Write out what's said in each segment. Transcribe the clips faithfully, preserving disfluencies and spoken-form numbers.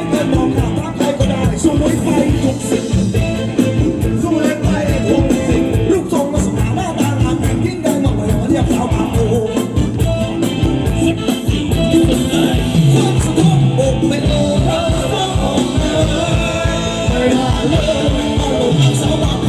เงินมองข้ามทางใครก็ได้สวยไปทุกสิ่งสวยไปทุกสิ่งรูปทรงและสง่าหน้าตางามยิ่งใหญ่มากเลยเรียกสาวบางโพความสะท้อนอกไม่โลภไม่น่าเลยมาลงสาวบางโพ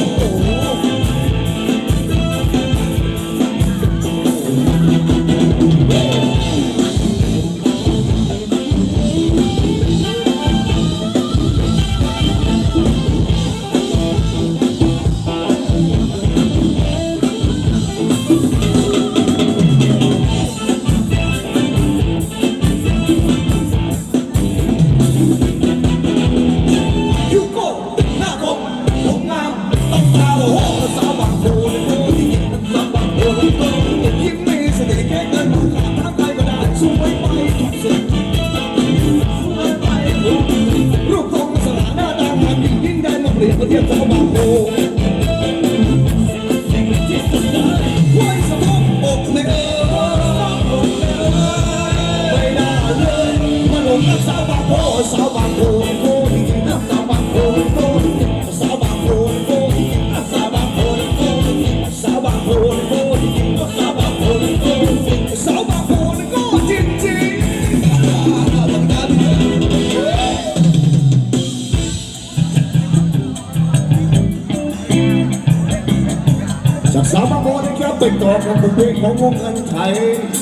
เรียกเรียกสาวบางโพไว้สะท้อนอกไม่เอ่ยไม่น่าเลยมาลงรักสาวบางโพสาวบางโพโพจริงๆนะสาวบางโพโพสาวบางโพโพจริงๆนะสาวบางโพโพสาวบางโพโพจริงๆนะสาวบางโพโพสาวบางโพก็จริงจริงจากสาวบางโพนะครับเป็นต่อของบทเพลงของวงเงินไทย